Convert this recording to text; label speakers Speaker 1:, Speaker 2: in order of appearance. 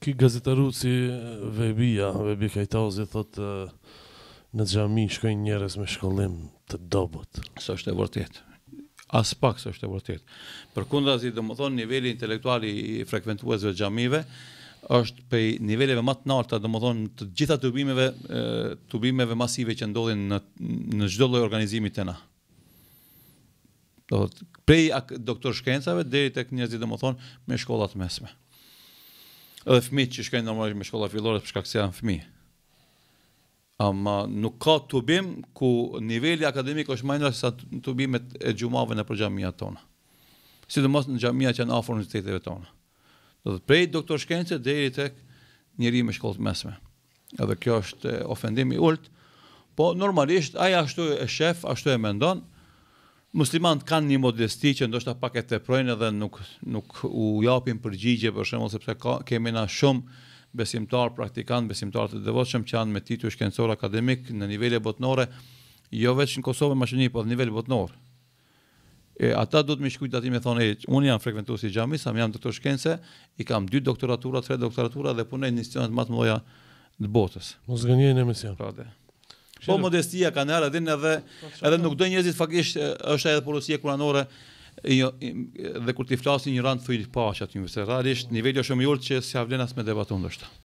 Speaker 1: Ky gazetaruci Vebi Kajtauzi thotë në xhami shkojnë njerëz me shkollim të dobët.
Speaker 2: S'është e vërtetë. As pak s'është e vërtetë. Përkundazi, domethënë niveli intelektual i frekuentuesve të xhamive është prej niveleve më të larta, domethënë të gjitha tubimeve masive që ndodhin në çdo lloj organizimi tëna. Do të prej doktor shkencave deri tek njerëzit domethënë me shkolla të mesme. Edhe fëmijët që shkojnë normalisht me shkolla fillore për shkak se janë fëmijë. Ama nuk ka tubim ku niveli akademik është më i lartë se tubimet e xhumave në xhamiat tona. Sidomos në xhamiat që janë afër universiteteve tona. Do të prej doktor shkence deri tek njeri me shkollë të mesme. Edhe kjo është ofendim i ulët, po normalisht ai ashtu e shef, ashtu e mendon. Muslimanët kanë një modesti që ndoshta pak e teprojnë edhe nuk u japin përgjigje, për shembull sepse kemi na shumë besimtar, praktikant, besimtar të devotshëm që janë me titull shkencor akademik në nivele botnore, jo vetëm në Kosovë, Maqedoni, por në nivel botnor. Ata duhet më shkujt aty me thonë, unë jam frekuentues i xhamis, jam doktor shkence, i kam 2 doktoratura, 3 doktoratura dhe punoj në institucionet më të mëdha të botës.
Speaker 1: Mos gënjeni emision.
Speaker 2: Po modestia ka nërë edhe nuk do njerëzit faktisht është edhe porosia kuranore dhe kur ti flasin një rand thuj paqja aty, se realisht niveli është shumë i ulët që s'ia vlen as me debatu ndoshta.